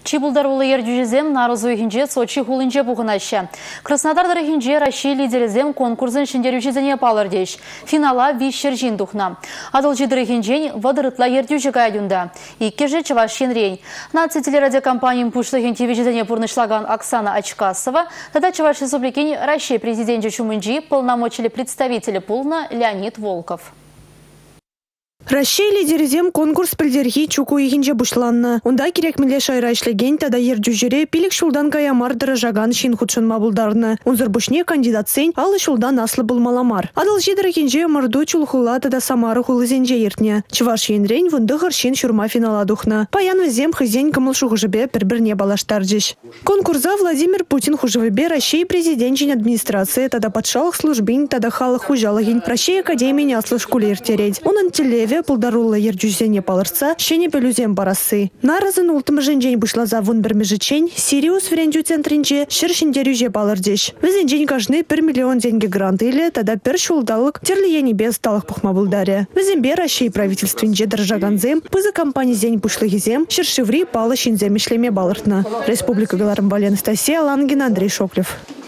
Чибулдарулы ердюжезем нарызу ихинже Сочи хулынже буғынашы. Краснодардар ихинже Россия лидерезем конкурсын шендерюжезене палырдеш. Финала вишер жиндухна. Адыл жидыр ихинжен вадырытла ердюжі гайдюнда. Иккеже чавашин рейн. Нация телерадиокомпаниян пушлыхин телевизионе пурнышлаган Оксана Очкасова, тогда Чаваш Республикин Россия президенте Чумынджи полномочили представители пулна Леонид Волков. Россия лидерезем конкурс пілдерхи чуку ихинже бушланны. Онда керек миле шайра ишлеген тада ердюжере пилік шулдан каямар дырыжаган шин худшын мабулдарны. Онзыр бушне кандидат сен алы шулдан аслы булмаламар. Адыл жидыр ихинже мырду чулхула тада самары хулызенже ертне. Чываш енрень вундығыр шин шурма финала духна. Паян візем хызен кымыл шуғыжыбе бір-бірне балаштарджиш. Конкурса Владимир Путин хужывыбе Россия президентин администрации тада патшалық службин тада халық хужалагин Россия академияне аслы шкуле ертереть. Онын телеве пулдарулла ердюзене палырца, шене пелюзем барасы. Наразын ултымы женжень бушлаза вун бір межечень, Сириус вренджу центринче шершин дерюже палырдеш. Візенжень кажны 1 миллион деньги грант или тада пер шулдалық терлие небес сталых пухмабулдаре. Візембе Россия правительствинче дыржаганзем, пызы компания зень пушлыгизем, шершиври палы шинзем ишлеме балыртна. Республика Беларусь, Анастасия Лангина, Андрей Шоклев.